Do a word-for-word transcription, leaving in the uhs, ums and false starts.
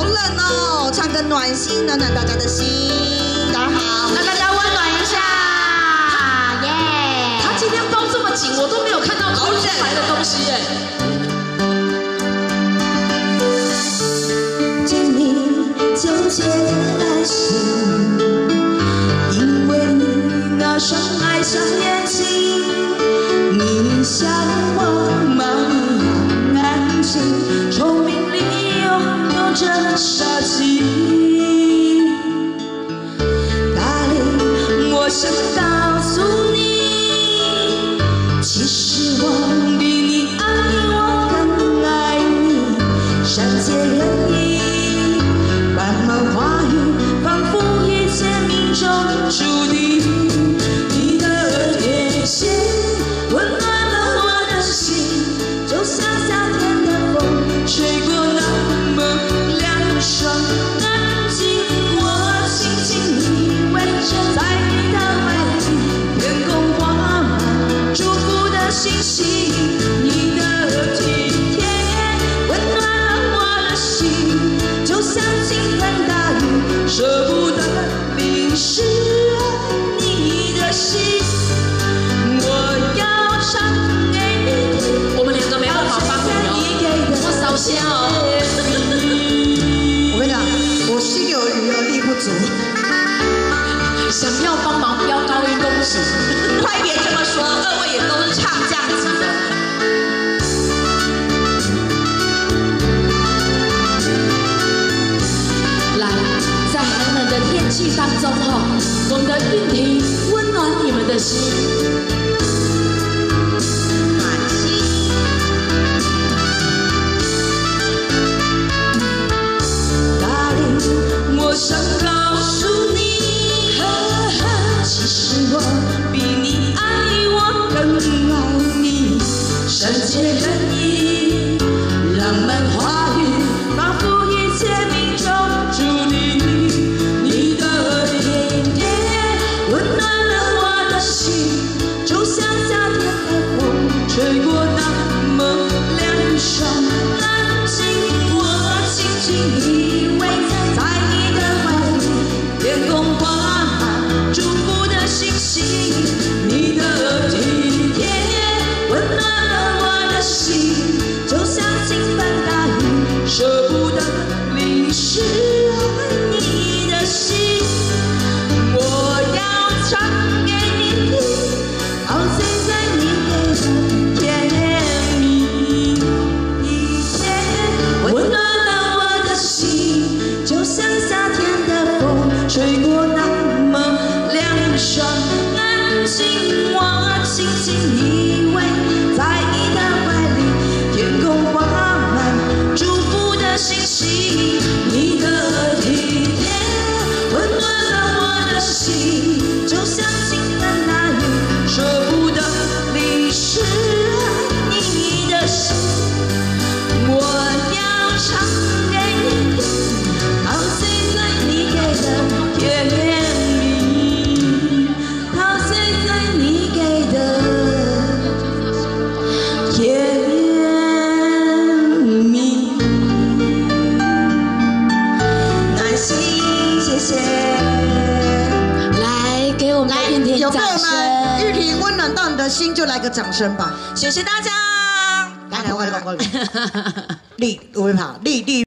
冷哦，唱个暖心，暖暖大家的心。大家好， 让大家温暖一下，耶！他今天包这么紧，我都没有看到凸出来的东西耶。 见你纠结的来信，因为你那双爱上眼睛，你像我盲目安静，聪明里拥有着杀气。Darling， 我想告诉你，其实我比你爱我更爱你，善解人意，慢慢话语，仿佛一切命中注定。你的贴心温暖了我的心，就像夏天的风吹过那么凉爽安静。我轻轻依偎着在你的怀里，天空挂满祝福的星星。你的体贴温暖了我的心，就像倾盆大雨，舍不得淋湿你的心。我要唱给你听， 我们两个没办法帮你哦，我烧香哦。 我跟你讲，我心有余而力不足。 想要帮忙飙高音，恭喜！ 快别这么说，二位也都是唱这样子的。 来，在寒冷的天气当中哈，我们的韵婷温暖你们的心。 暖心。 Darling， 我想告诉你，其实我比你爱我更爱你，善解人意，浪漫话语，仿佛一切命中注定。你的体贴温暖了我的心，就像夏天的风吹过那么凉爽安静。我轻轻依偎在你的怀里，天空挂满祝福的星星。你的体贴温暖了我的心，就像倾盆大雨，舍不得淋湿爱你的心。我要唱给你听，陶醉在你给的甜蜜体贴，温暖了我的心，就像夏天的风吹过那么凉爽安静。我轻轻依偎在你的怀里，天空挂满祝福的星星。你的体贴温暖了我的心，就像倾盆大雨，舍不得淋湿爱你的心。我要唱给你听，陶醉在你给的甜蜜，陶醉在你给的甜蜜。暖心，谢谢。 来，给我们的韵婷有朋友掌们，玉声。 婷温暖到你的心，就来个掌声吧！ 谢谢大家。 来来，快点，快点，立，我会跑，立立。